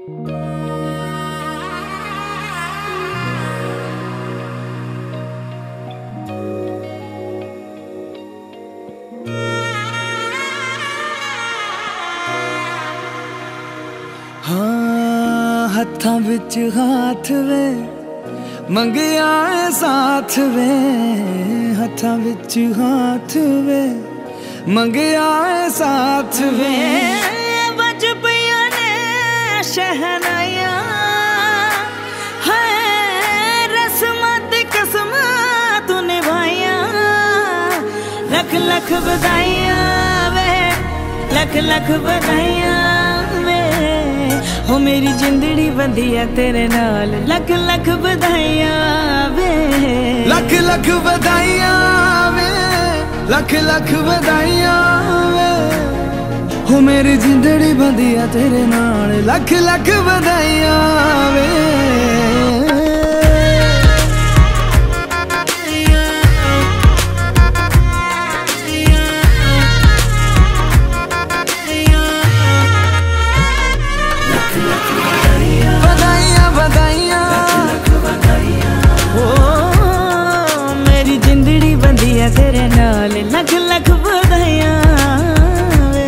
हाँ हत्थां विच हाथ वे मंगिया साथ वे, हत्थां विच हाथ वे मंगिया साथ वे। बज पिया ने शहनाया है, रस्मां ते कसमां तू निभाया। लख लख बधाइयां वे, लख लख बधाइयां वे, हो मेरी जिंदड़ी बंधी है तेरे नाल। लख लख बधाइयां वे, लख लख बधाइयां वे, लख लख बधाइयां वे, हो मेरी जिंदड़ी बंधी है तेरे नाल। लख लख बधाइयां वे। तेरे नाल लख लख बधाइयां वे।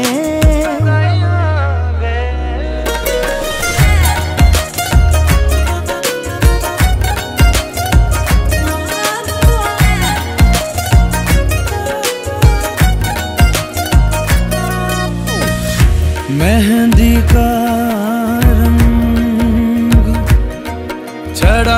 मेहंदी का रंग चढ़ा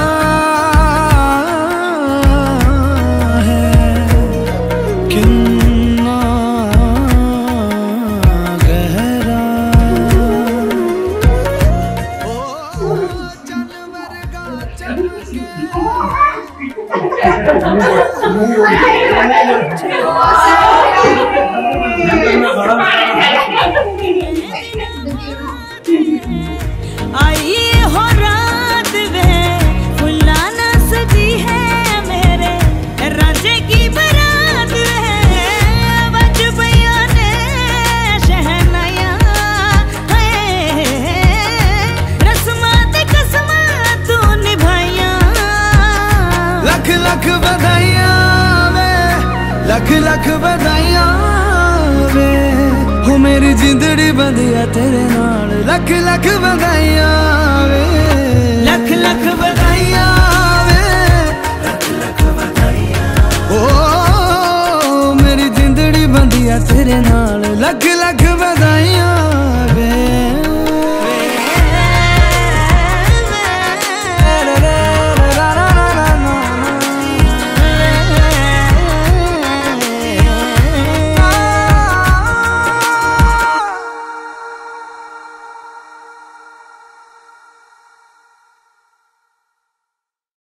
आई हो रात वे फुलाना सजी है, मेरे राजे की बारात है। बज पिया ने शहनाया है, रस्मां ते कसमां तू निभाइया। लख लख बधाइयां वे, लख लख बधाइयां वे, हो मेरी जिंदड़ी बंधी है तेरे नाल। लख लख बधाइयां वे, लख लख बधाइयां वे, लख लख बधाइयां, ओ मेरी जिंदड़ी बंधी है तेरे नाल। लख लख बधाइयां।